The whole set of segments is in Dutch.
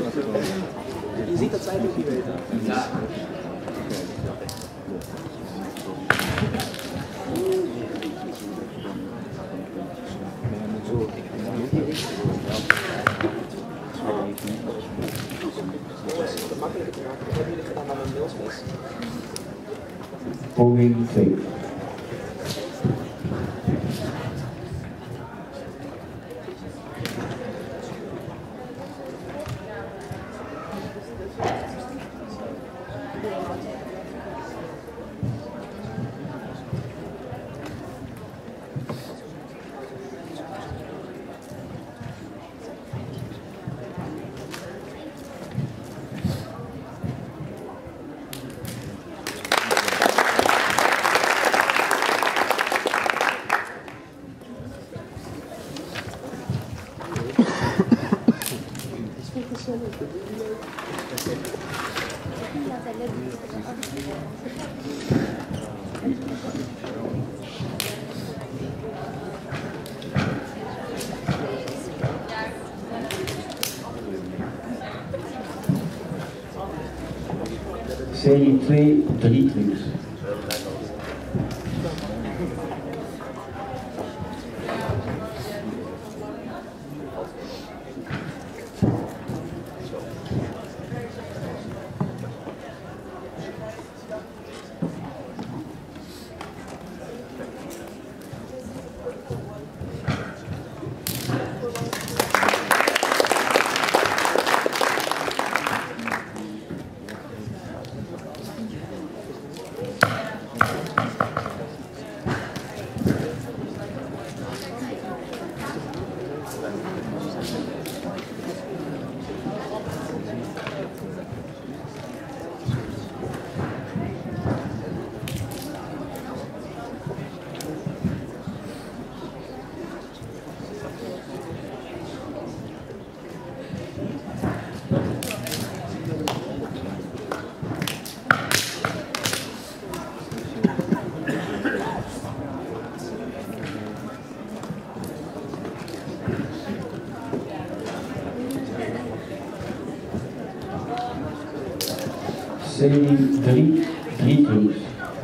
Je ziet dat zij het ook niet weten. Ja. Wat makkelijker te maken. Dat hebben jullie gedaan aan een mailsmes. Poging 2. Serie 2, 3 trucs. Serie 3, 3 trucs.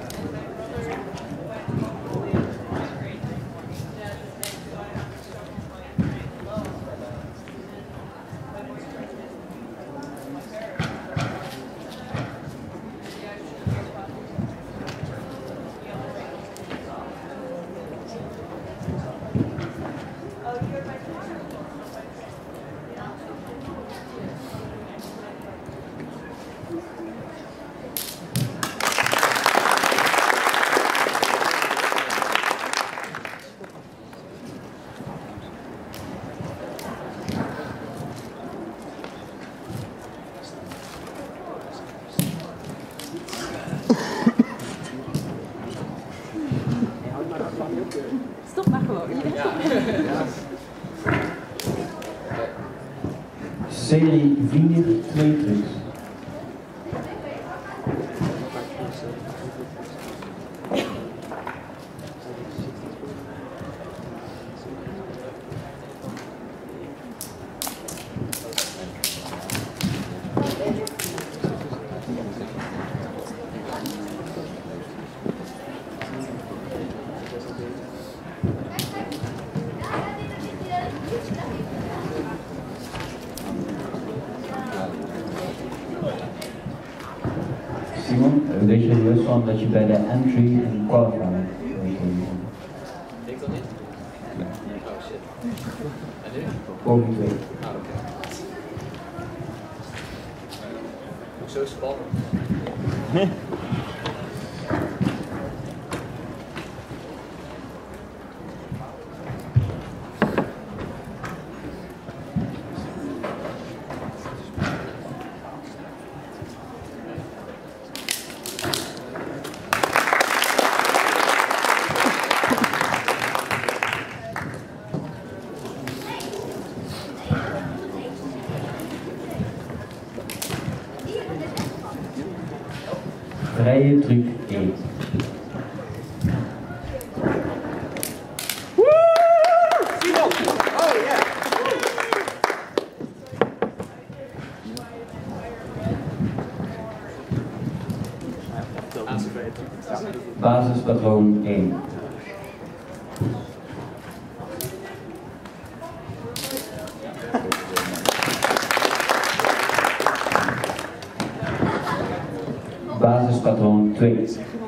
Stop maar gewoon. Ja. Serie 4, 2 trucs. Simon, wees je er bewust van dat je bij de entry en qualifying weet hoe je komt? Ik dat niet? Ja. Oh shit. En nu? Poging 2. Ah, oké. Ook zo spannend. Vrije truc 1. Simon! Oh yeah! Basispatroon 1. Basispatroon 2.